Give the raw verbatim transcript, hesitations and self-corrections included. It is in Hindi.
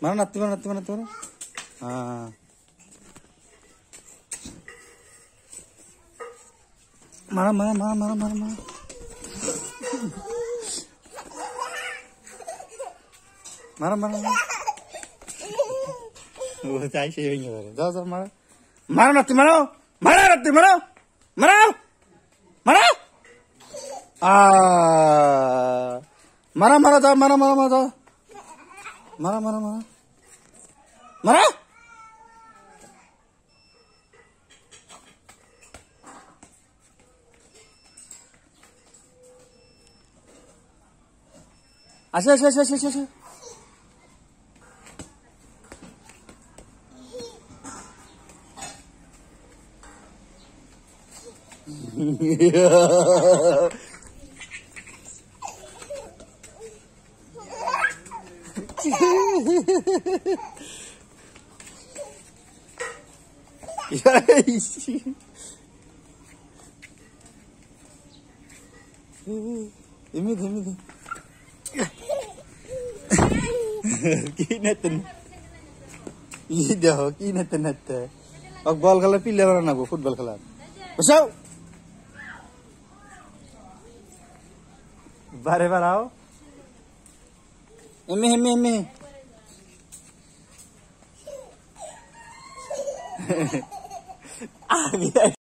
मारो नत्ती मारो नत्ती मारो नत्ती मारो हाँ मारो मारो मारो मारो मारो मारो मारो मारो मारो वो चाहिए शेविंग है जाओ जाओ मारो मारो नत्ती मारो मारो नत्ती मारो मारो मारो आ मारो मारो जाओ मारो मारो मारो जाओ मारो मारो मारो मारो अच्छा अच्छा अच्छा अच्छा अच्छा Ini ini ini. Kinatin. Iya, kinatin natte. Ak ball खेला पिले वाला ना वो फुटबॉल खेला. बसाओ. बारे बार आओ. एमे एमे एमे. आ गया.